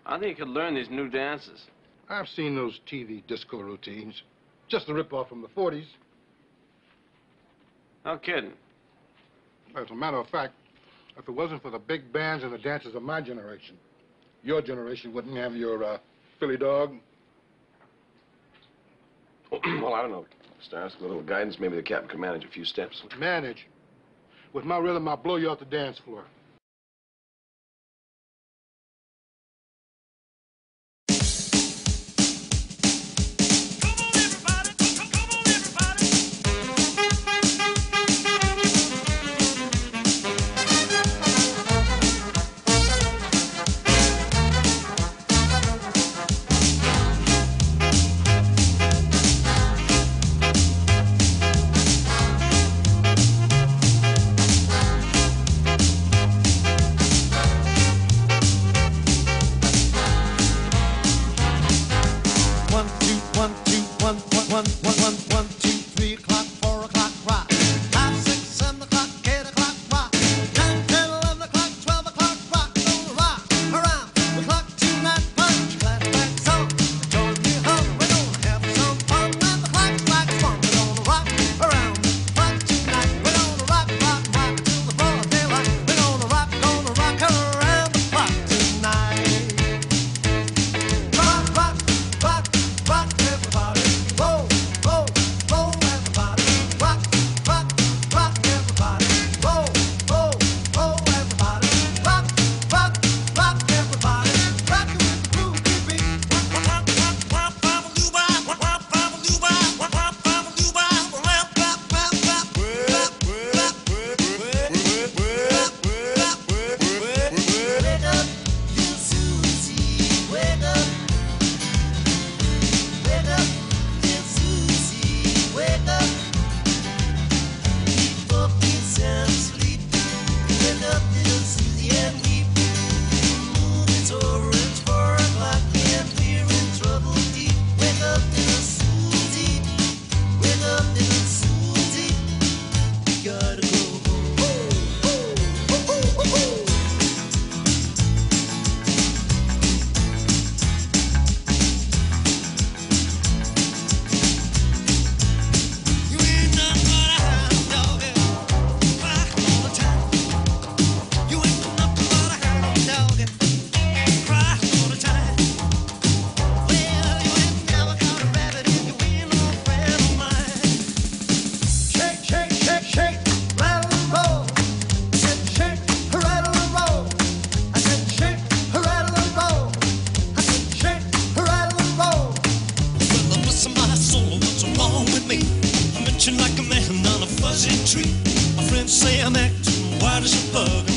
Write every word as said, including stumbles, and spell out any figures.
I think you could learn these new dances. I've seen those T V disco routines. Just a rip-off from the forties. No kidding. As a matter of fact, if it wasn't for the big bands and the dances of my generation, your generation wouldn't have your uh, Philly dog. Well, I don't know, Starsky. With a little guidance, maybe the captain could manage a few steps. Manage. With my rhythm, I'll blow you off the dance floor. Like a man on a fuzzy tree. My friends say I'm acting white as a bug.